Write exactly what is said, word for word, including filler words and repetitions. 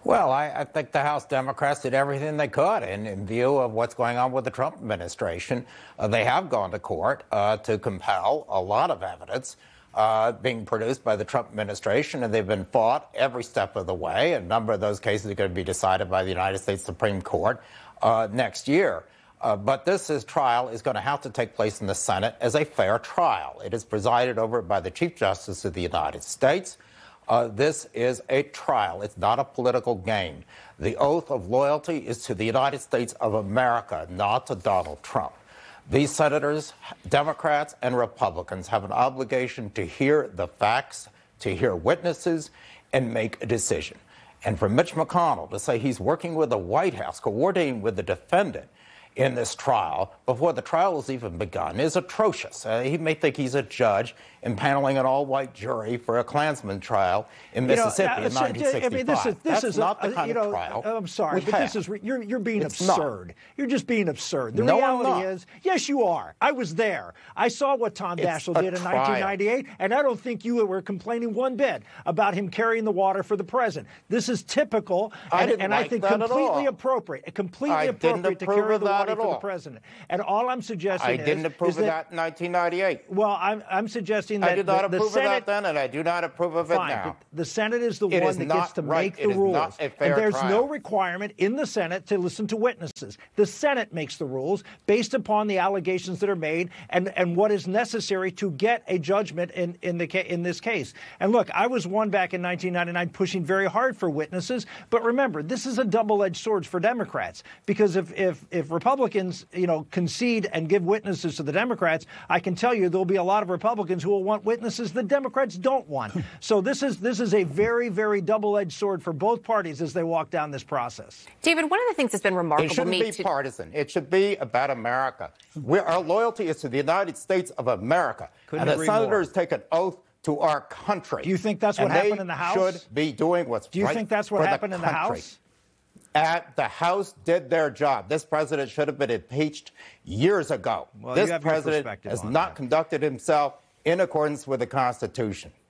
Well, I, I think the House Democrats did everything they could in, in view of what's going on with the Trump administration. Uh, they have gone to court uh, to compel a lot of evidence uh, being produced by the Trump administration, and they've been fought every step of the way. A number of those cases are going to be decided by the United States Supreme Court uh, next year. Uh, but this is, trial is going to have to take place in the Senate as a fair trial. It is presided over by the Chief Justice of the United States. Uh, this is a trial. It's not a political game. The oath of loyalty is to the United States of America, not to Donald Trump. These senators, Democrats and Republicans, have an obligation to hear the facts, to hear witnesses, and make a decision. And for Mitch McConnell to say he's working with the White House, coordinating with the defendant in this trial before the trial has even begun is atrocious. Uh, he may think he's a judge impaneling an all-white jury for a Klansman trial in you know, Mississippi uh, in nineteen sixty-five. I mean, this is, this That's is not a, the kind you know, of trial I'm sorry, we but have. this is you're you're being It's absurd. Not. You're just being absurd. The No, reality I'm not. is, yes, you are. I was there. I saw what Tom It's Daschle a did in trial. nineteen ninety-eight, and I don't think you were complaining one bit about him carrying the water for the president. This is typical, I and, didn't and like I think that at completely all. appropriate. Completely I didn't appropriate to approve carry of the that water at for the all. president. And all I'm suggesting I is, didn't approve is of that, that in nineteen ninety-eight. Well, I'm I'm suggesting that I did not the, approve the Senate, of that then, and I do not approve of fine, it now. but the Senate is the It one is that not gets to right. make the It is rules. not a fair and there's trial. no requirement in the Senate to listen to witnesses. The Senate makes the rules based upon the allegations that are made and, and what is necessary to get a judgment in, in, the, in this case. And look, I was one back in nineteen ninety-nine pushing very hard for witnesses. But remember, this is a double-edged sword for Democrats, because if, if, if Republicans, you know, concede and give witnesses to the Democrats, I can tell you there'll be a lot of Republicans who will want witnesses the Democrats don't want. So this is this is a very, very double-edged sword for both parties as they walk down this process. David, one of the things that's been remarkable It shouldn't to me be to- partisan. It should be about America. We're, our loyalty is to the United States of America. Couldn't and the agree senators more. take an oath to our country. Do you think that's what and happened they in the House? should be doing what's Do you right think that's what for happened the in the country. House? At the House did their job. This president should have been impeached years ago. Well, this you have your president perspective has on not that. conducted himself in accordance with the Constitution.